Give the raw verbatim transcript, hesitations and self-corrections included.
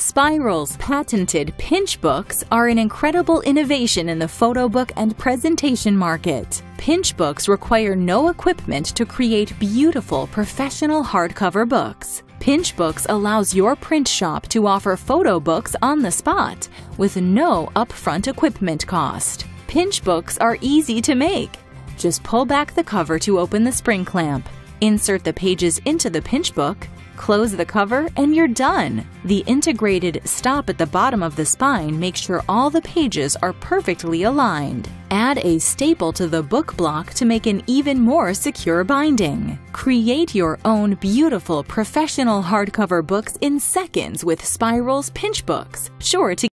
Spiral's patented pinch books are an incredible innovation in the photo book and presentation market. Pinch books require no equipment to create beautiful, professional hardcover books. Pinch books allows your print shop to offer photo books on the spot with no upfront equipment cost. Pinch books are easy to make. Just pull back the cover to open the spring clamp. Insert the pages into the pinch book, close the cover, and you're done. The integrated stop at the bottom of the spine makes sure all the pages are perfectly aligned. Add a staple to the book block to make an even more secure binding. Create your own beautiful professional hardcover books in seconds with Spiral's pinch books, sure to